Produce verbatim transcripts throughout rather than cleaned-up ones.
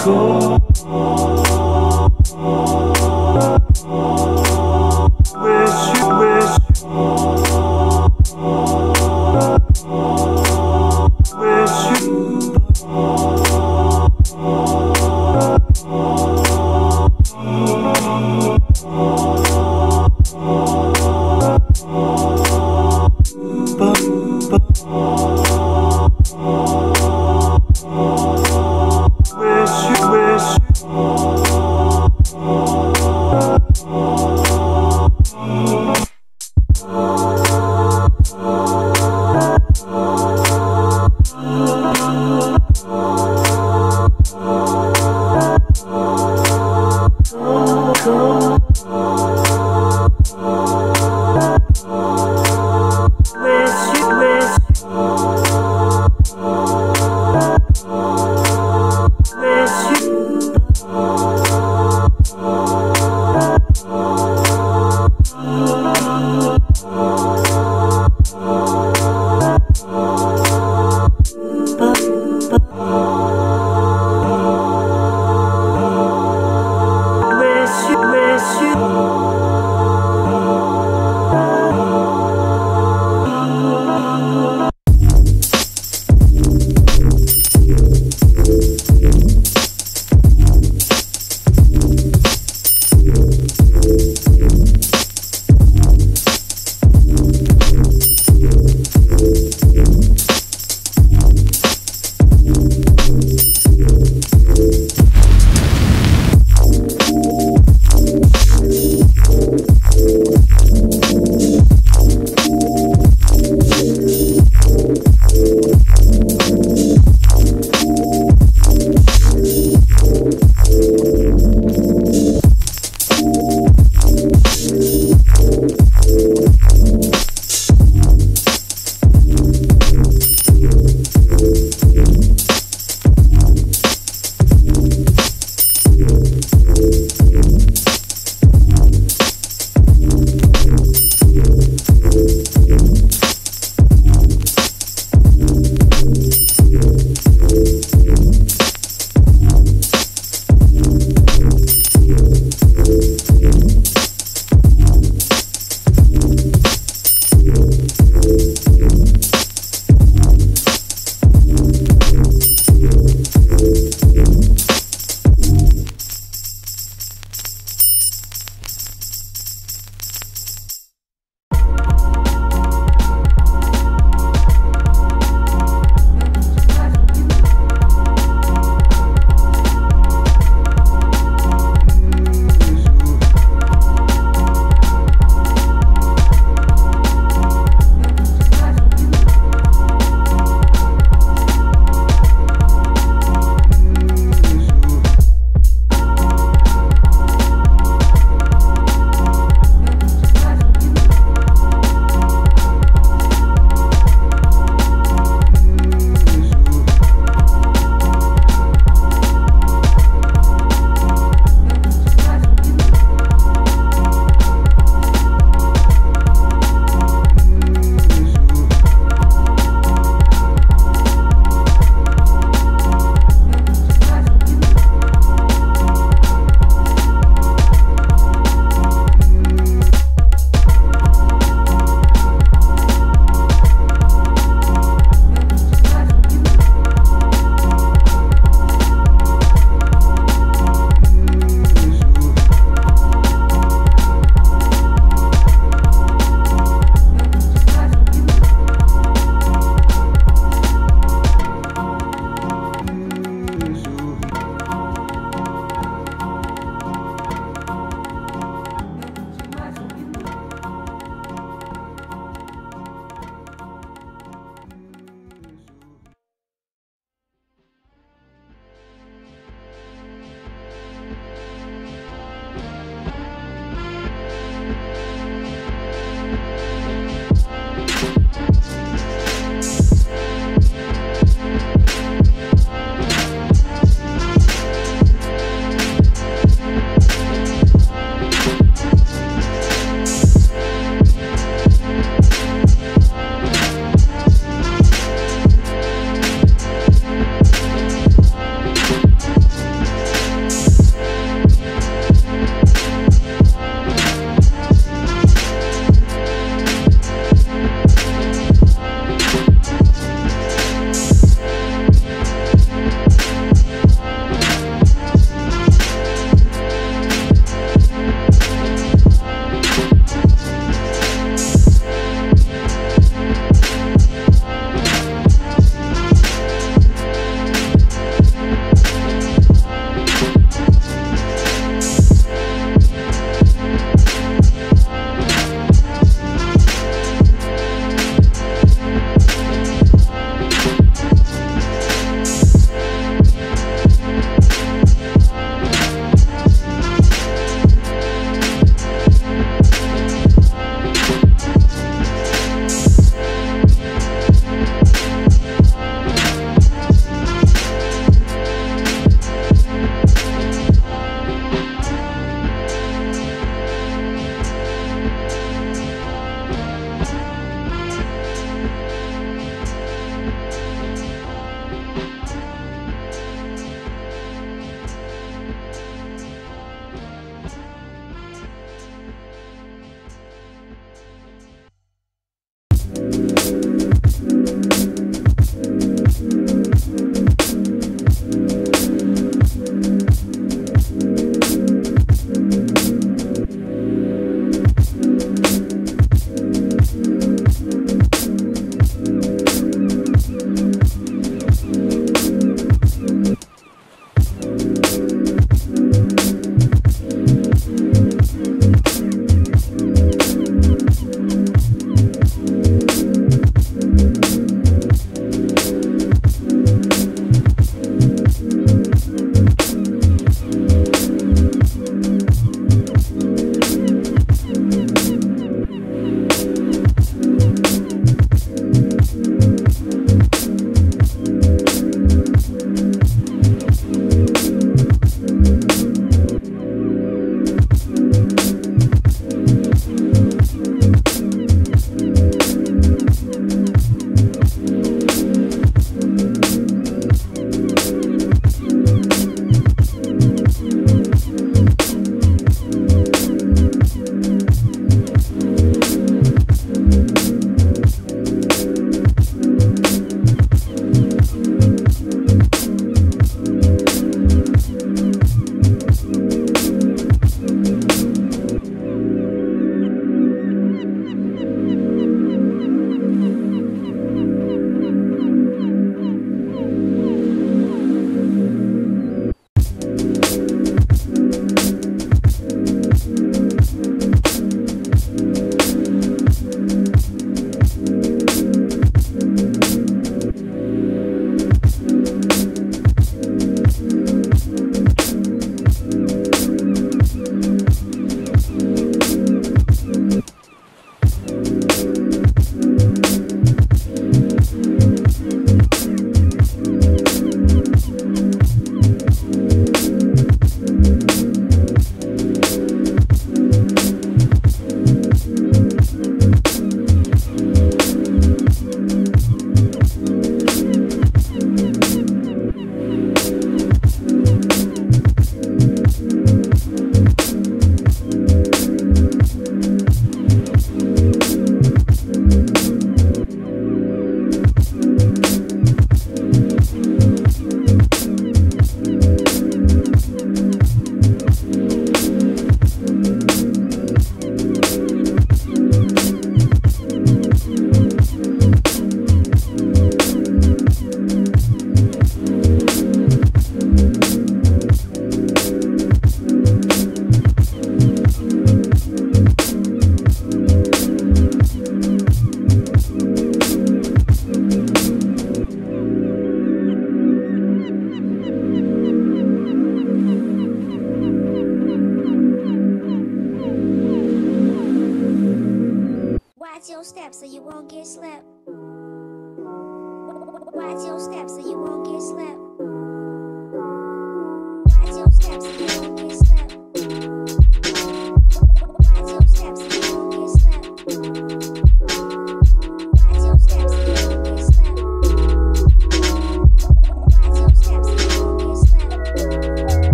go. Wish you, wish you, wish you. Wish you, wish you.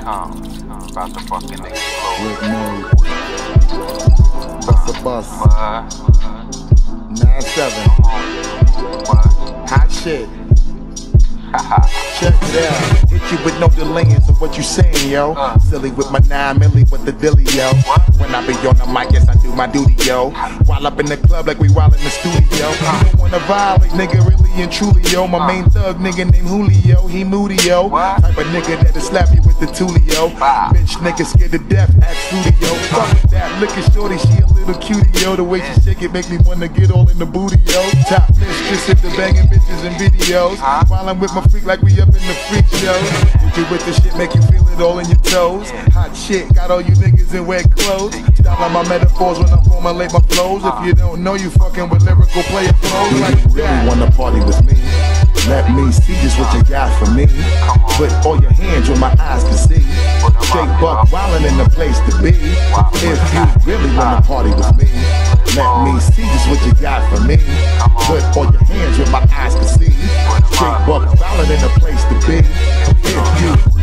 come. About to fucking explode. With mode. Bust a bus. nine seven. Hot shit. Check it out. Hit you with no delaying, so what you saying, yo? Uh, Silly with my nine milli with the dilly, yo. What? When I be on the mic, yes, I do my duty, yo. While up in the club like we wild in the studio. Uh, you don't wanna violate, nigga, really and truly, yo. My uh, main thug nigga named Julio, he moody, yo. What? Type of nigga that'll slap you with the tulio. Uh, Bitch nigga scared to death, act studio. Fuck with that, look at shorty, she a little cutie, yo. The way she shake it make me wanna get all in the booty, yo. Top mistress if the banging bitches and videos. Uh, While I'm with my freak like we up in the freak show. Hit you with the shit, make you feel it all in your toes. Hot shit, got all you niggas in wet clothes. Style on my metaphors when I formulate my flows. If you don't know, you fucking with lyrical player flows like that. Really wanna party with me? Let me see just what you got for me. Put all your hands where my eyes can see. Straight buck wildin' in the place to be. If you really wanna party with me, let me see just what you got for me. Put all your hands where my eyes can see. Straight buck wildin' in the place to be. If you